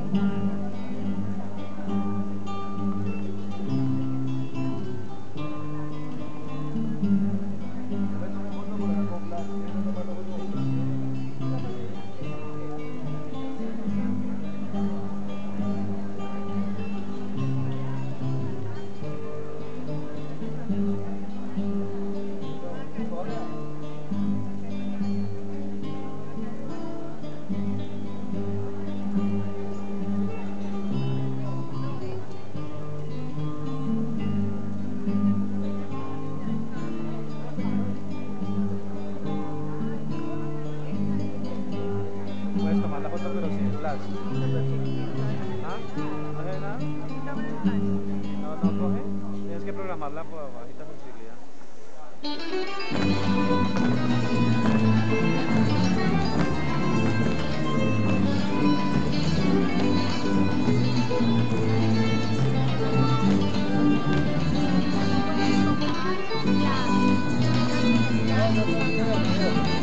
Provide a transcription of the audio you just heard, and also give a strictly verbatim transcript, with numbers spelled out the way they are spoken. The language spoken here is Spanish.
Puedes tomar la foto pero sin flash. ¿Ah? ¿No hay nada? No, no coge. Tienes que programarla por bajita sensibilidad. Ya.